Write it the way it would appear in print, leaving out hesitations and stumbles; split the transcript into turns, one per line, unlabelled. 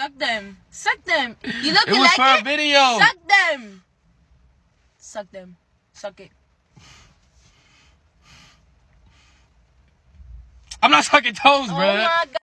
Suck them. Suck them. You look like it.
It was for a video.
Suck them. Suck them. Suck it.
I'm not sucking toes, bro.
Oh my God.